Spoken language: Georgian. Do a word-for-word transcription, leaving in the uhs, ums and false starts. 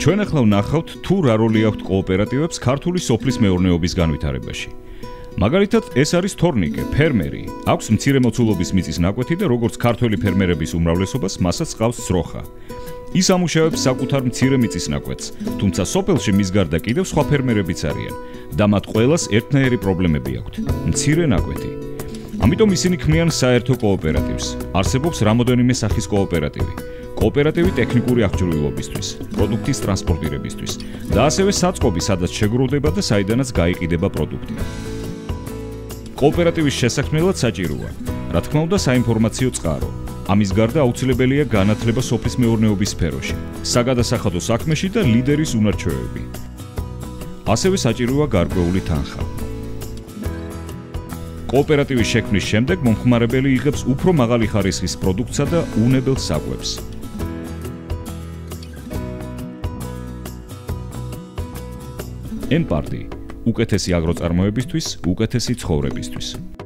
ჩვენ ახლა ვნახავთ თუ რა როლი აქვთ კოოპერატივებს ქართული სოფლის მეურნეობის განვითარებაში. მაგალითად, ეს არის თორნიკე, ფერმერი, აქვს მცირე მოცულობის მიწის ნაკვეთი და როგორც ქართველი ფერმერების უმრავლესობას, მასაც ყავს ძროხა. ის ამუშავებს საკუთარ მცირე მიწის ნაკვეთს, თუმცა სოფელში მის გარდა კიდევ სხვა ფერმერებიც არიან და მათ ყველას ერთნაირი პრობლემები აქვთ: მცირე ნაკვეთი. ამიტომ ისინი ქმნიან საერთო კოოპერატივს. არსებობს რამოდენიმე სახის კოოპერატივი. კოოპერატივი ტექნიკური აღჭურვილობისთვის, პროდუქტის ტრანსპორტირებისთვის და ასევე საწყობი, სადაც შეგროვდება და საიდანაც გაიყიდება პროდუქტი. კოოპერატივის შესაქმნელად საჭიროა, რა თქმა უნდა, საინფორმაციო წყარო. ამის გარდა აუცილებელია განათლება სოფლის მეურნეობის სფეროში, საგადასახადო საქმეში და ლიდერის უნარჩვევები. ასევე საჭიროა გარკვეული თანხა. კოოპერატივის შექმნის შემდეგ მომხმარებელი იღებს უფრო მაღალი ხარისხის პროდუქტსა და უნებელ საკვებს. ემპარტი უკეთესი აგროწარმოებისთვის, უკეთესი ცხოვრებისთვის.